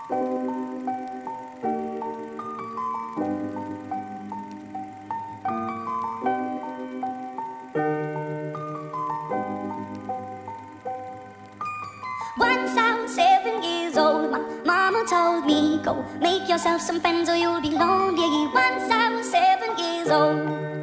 Once I was 7 years old, my mama told me, go make yourself some friends or you'll be lonely. Once I was 7 years old.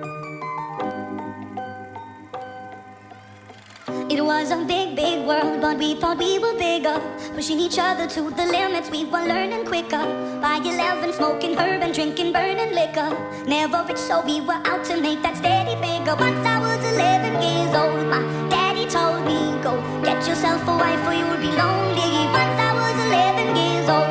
It was a big, big world, but we thought we were bigger, pushing each other to the limits, we were learning quicker. By 11, smoking herb and drinking burning liquor. Never rich, so we were out to make that steady figure. Once I was 11 years old, my daddy told me, go get yourself a wife or you'll be lonely. Once I was 11 years old.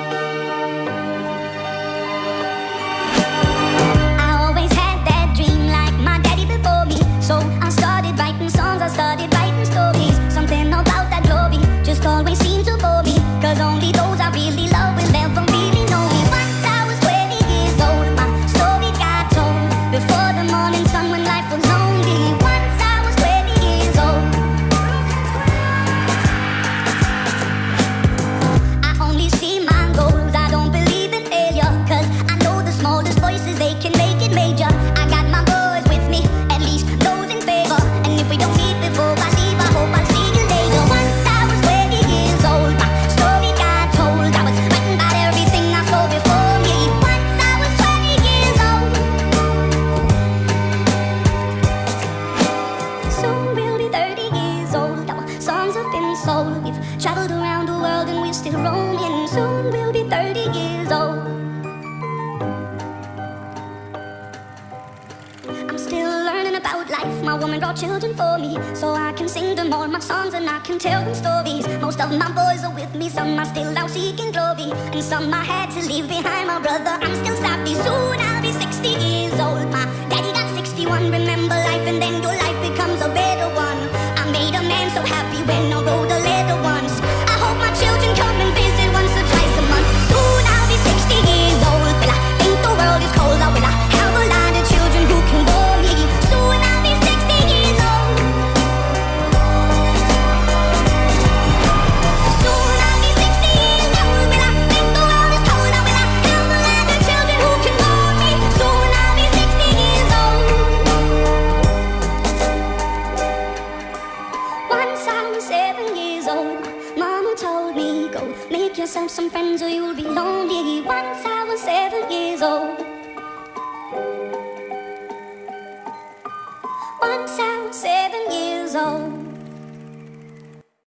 I always had that dream like my daddy before me, so I started writing songs, I started writing stories. Something about that glory just always seemed to bore me, cause only those I really love will never really know me. Once I was 20 years old, my story got told before the morning sun when life was lonely. Once I was 20 years old. I only see my goals, I don't believe in failure, cause I know the smallest voices, they can make it major. I got my boys with me, at least those in favor, and if we don't meet before I leave, I hope I'll see you later. Once I was 20 years old, my story got told, I was writing about everything I saw before me. Once I was 20 years old. Soon we'll be 30 years old, our songs have been sold, we've traveled around the world and we're still roaming. Soon we'll be 30 years old. I'm still learning about life, my woman brought children for me, so I can sing them all my songs and I can tell them stories. Most of my boys are with me, some are still out seeking glory, and some I had to leave behind. My brother, I'm still savvy, soon I'll be 60 years old. My daddy got 61, remember life and then your life becomes a better one. I made a man so happy when I wrote a letter once. I hope my children come and visit once or twice a month. Soon I'll be 60 years old. Will I think the world is cold, or will I have a lot of children who can bore me? Soon I'll be 60 years old. Soon I'll be 60 years old. Will I think the world is cold, or will I have a lot of children who can bore me? Soon I'll be 60 years old. Once I was 7 years old, mama told me, go make yourself some friends or you'll be lonely. Once I was 7 years old. Once I was 7 years old.